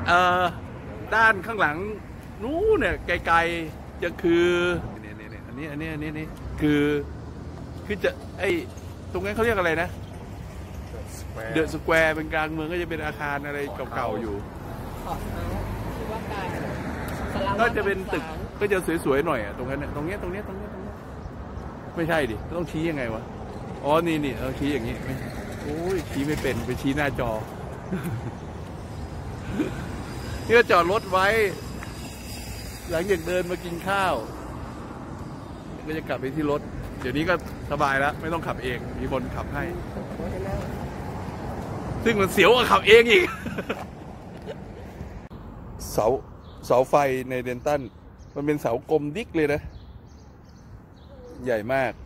ด้านข้างหลังนู้นเนี่ยไกลๆจะคือเนี่ยอันนี้คือจะไอตรงนั้นเขาเรียกอะไรนะเดอะสแควร์เป็นกลางเมืองก็จะเป็นอาคารอะไรเก่าๆอยู่ก็จะเป็นตึกก็จะสวยๆหน่อยอ่ะตรงนั้นเนี่ยตรงนี้ไม่ใช่ดิต้องชี้ยังไงวะอ๋อนี่เราชี้อย่างนี้โอ้ยชี้ไม่เป็นไปชี้หน้าจอนี่ก็จอดรถไว้หลังจากเดินมากินข้าวก็จะกลับไปที่รถเดี๋ยวนี้ก็สบายแล้วไม่ต้องขับเองมีคนขับให้ซึ่งมันเสียวกว่าขับเองอีกเสาไฟในเดนตันมันเป็นเสากลมดิ๊กเลยนะใหญ่มาก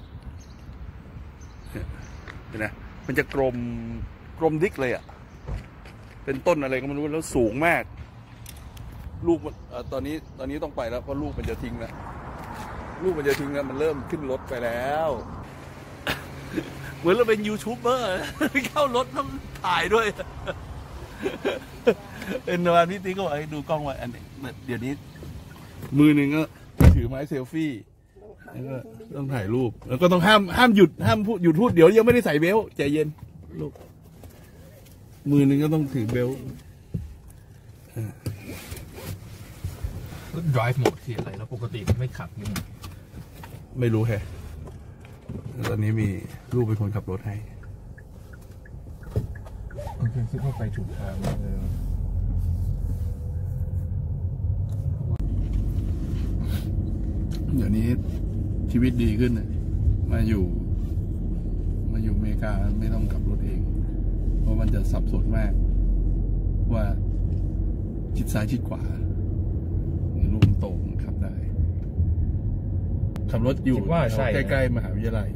เห็นไหมมันจะกลมดิ๊กเลยอ่ะเป็นต้นอะไรก็ไม่รู้แล้วสูงมากลูกตอนนี้ต้องไปแล้วเพราะลูกมันจะทิ้งแล้วมันเริ่มขึ้นรถไปแล้วเหมือนเราเป็นยูทูบเบอร์เข้ารถต้องถ่ายด้วยเป็นวันนี้ติ๊กก็บอกให้ดูกล้องไว้อันนี้เดี๋ยวนี้มือหนึ่งก็ถือไม้เซลฟี่แล้วก็ต้องถ่ายรูปแล้วก็ต้องห้ามหยุดพูดเดี๋ยวยังไม่ได้ใส่เบลต์ใจเย็นลูกมือหนึ่งก็ต้องถือเบลต์ drive mode คืออะไรแล้วปกติมันไม่ขับนี่ไม่รู้แฮะตอนนี้มีลูกเป็นคนขับรถให้โอเคคิดว่าไปถูกทางเดี๋ยวนี้ชีวิตดีขึ้นนะมาอยู่อเมริกาไม่ต้องขับรถเองเพราะมันจะสับสนมากว่าชิดซ้ายชิดขวาลูกโต่งขับได้ขับรถอยู่ใกล้ๆมหาวิทยาลัย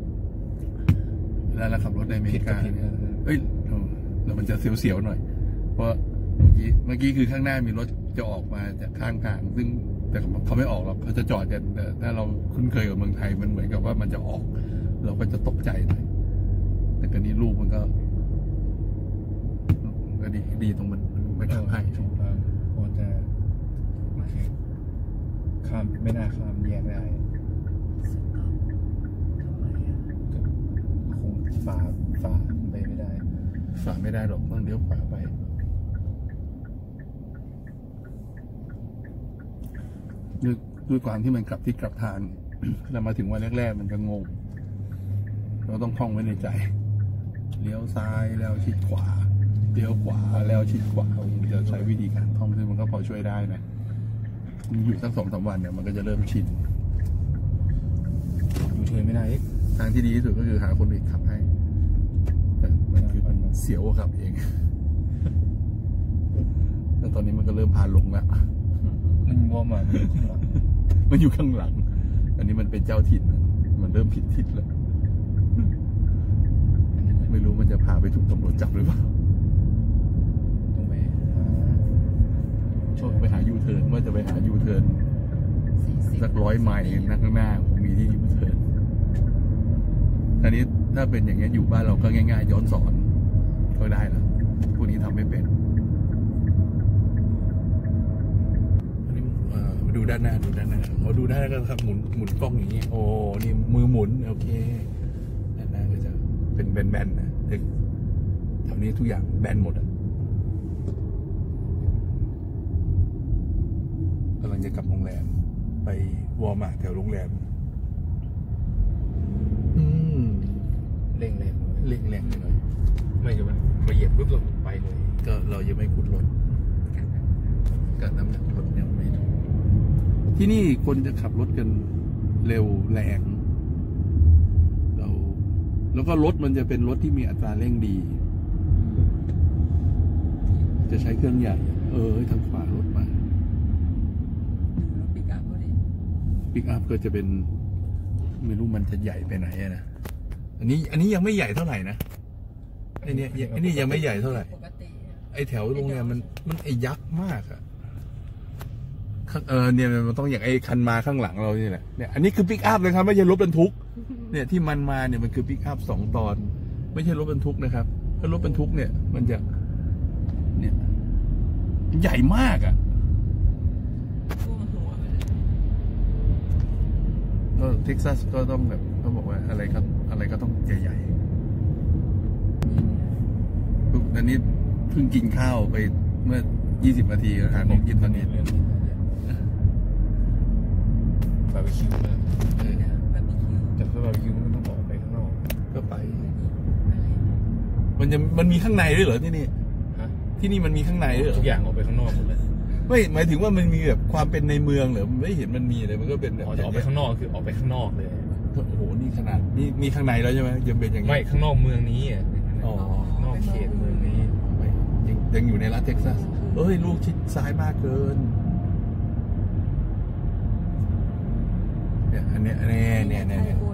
แล้วเราขับรถในอเมริกาเอ้ยแล้วมันจะเสียวๆหน่อยเพราะเมื่อกี้คือข้างหน้ามีรถจะออกมาจากข้างทางซึ่งแต่เขาไม่ออกหรอกเขาจะจอดกันแต่ถ้าเราคุ้นเคยกับเมืองไทยมันเหมือนกับว่ามันจะออกเราก็จะตกใจหน่อยแต่กรณีลูกมันก็ดีตรงมันไม่ทำให้ถูกต้องพอจะข้ามไม่น่าข้ามแยกได้คงฝ่าไปไม่ได้หรอกต้องเลี้ยวขวาไปด้วยความที่มันกลับที่กลับทางแล้วมาถึงวันแรกๆมันจะงงเราต้องท่องไว้ในใจเลี้ยวซ้ายแล้วชิดขวาเลี้ยวขวาแล้วชิดขวามันจะใช้วิธีการท่องซึ่งมันก็พอช่วยได้นะอยู่สัก2-3 วันเนี่ยมันก็จะเริ่มชินอยู่เฉยไม่ได้ทางที่ดีที่สุดก็คือหาคนอื่นขับให้แต่มันคือเสียวกว่าขับเองแล้วตอนนี้มันก็เริ่มพาลงแล้วมันว่ามันอยู่ข้างหลังอันนี้มันเป็นเจ้าถิ่นมันเริ่มผิดทิศแล้วไม่รู้มันจะพาไปถูกตำรวจจับหรือเปล่าไปหายูเทิร์นว่าจะไปหายูเทิร์นสัก100 ไมล์ข้างหน้าผมมีที่ยูเทิร์นอันนี้ถ้าเป็นอย่างนี้อยู่บ้านเราก็ง่ายๆย้อนสอนก็ได้แล้วพวกนี้ทำไม่เป็นอันนี้มาดูด้านหน้าพอดูด้านหน้าก็ครับหมุนกล้องอย่างนี้โอ้นี่มือหมุนโอเคด้านหน้าก็จะเป็นแบนๆนะแถวนี้ทุกอย่างแบนหมดกำลังจะกลับโรงแรมไปวอร์มาร์ทแถวโรงแรมเร่งแรงหน่อยไม่ใช่ไหมมาเหยียบปุ๊บเราไปเลยก็เรายังไม่คุ้นรถกับน้ำหนักรถยังไม่ถูกที่นี่คนจะขับรถกันเร็วแรงแล้วก็รถมันจะเป็นรถที่มีอัตราเร่งดีจะใช้เครื่องใหญ่ทางขวารถมาปิกอัพก็จะเป็นไม่รู้มันจะใหญ่ไปไหนนะอันนี้ยังไม่ใหญ่เท่าไหร่นะไอ้นี่ยังไม่ใหญ่เท่าไหร่ไอ้แถวโรงแรมมันไอ้ยักษ์มากอะเนี่ยมันต้องอย่างไอ้คันมาข้างหลังเรานี่แหละเนี่ยอันนี้คือปิกอัพนะครับไม่ใช่รถบรรทุกเนี่ยที่มันมาเนี่ยมันคือปิกอัพ2 ตอนไม่ใช่รถบรรทุกนะครับถ้ารถบรรทุกเนี่ยมันจะเนี่ยใหญ่มากอ่ะท่วมหัวไปเลยก็เท็กซัสก็ต้องแบบเขาบอกว่าอะไรก็ต้องใหญ่ๆตอนนี้เพิ่งกินข้าวไปเมื่อ20 นาทีหาของกินตอนนี้บาร์บีคิวนะแบบนี้คิวแต่ถ้าบาร์บีคิวมันต้องออกไปข้างนอกก็ไปอะไรมันมีข้างในด้วยเหรอที่นี่ฮะที่นี่มันมีข้างในด้วยเหรอทุกอย่างออกไปข้างนอกหมดเลยไม่หมายถึงว่ามันมีแบบความเป็นในเมืองเหรอไม่เห็นมันมีเลยมันก็เป็นแบบออกไปข้างนอกคือออกไปข้างนอกเลยโอ้โหนี่ขนาดนี่ข้างในแล้วใช่ไหมยังเป็นอย่างนี้ไม่ข้างนอกเมืองนี้อ่ะอ๋อนอกเขตเมืองนี้ยังอยู่ในรัฐเท็กซัสเอ้ยลูกชิดซ้ายมากเกินเนี่ยอันเนี้ย